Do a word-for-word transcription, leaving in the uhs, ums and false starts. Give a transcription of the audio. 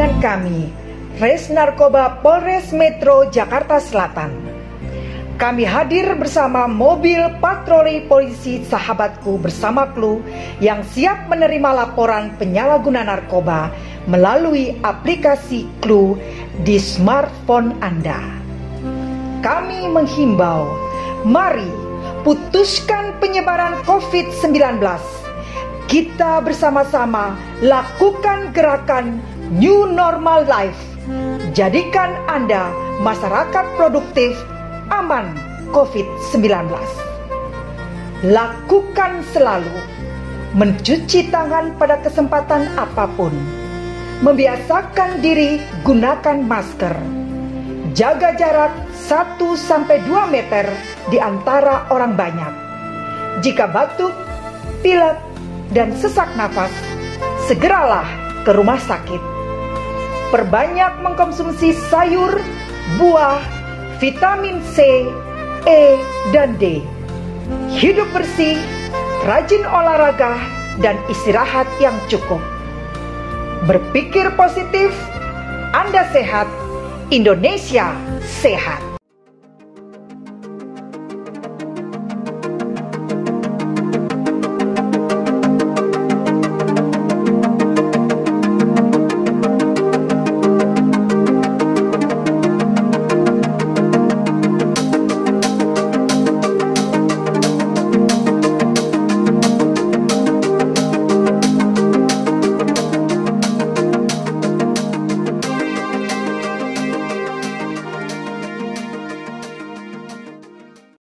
dengan kami, Res Narkoba Polres Metro Jakarta Selatan. Kami hadir bersama mobil patroli polisi Sahabatku Bersama Clue yang siap menerima laporan penyalahguna narkoba melalui aplikasi Clue di smartphone Anda. Kami menghimbau, mari putuskan penyebaran covid sembilan belas. Kita bersama-sama lakukan gerakan New Normal Life. Jadikan Anda masyarakat produktif, aman covid sembilan belas. Lakukan selalu mencuci tangan pada kesempatan apapun. Membiasakan diri gunakan masker. Jaga jarak satu sampai dua meter di antara orang banyak. Jika batuk, pilek, dan sesak nafas, segeralah ke rumah sakit. Perbanyak mengkonsumsi sayur, buah, vitamin C, E, dan D. Hidup bersih, rajin olahraga, dan istirahat yang cukup. Berpikir positif, Anda sehat, Indonesia sehat.